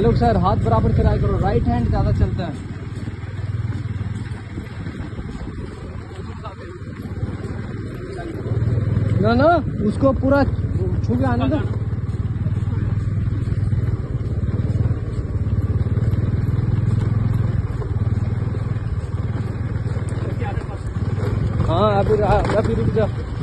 आलोक sir हाथ बराबर कराया करो, राइट हैंड ज्यादा चलता है। ना ना उसको पूरा छू के आने दो। हाँ अभी रुक जा।